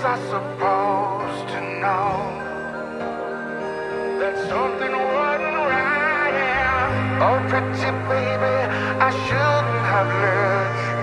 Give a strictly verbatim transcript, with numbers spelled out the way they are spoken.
I supposed to know that something wasn't right? Yeah. Oh, pretty baby, I shouldn't have let you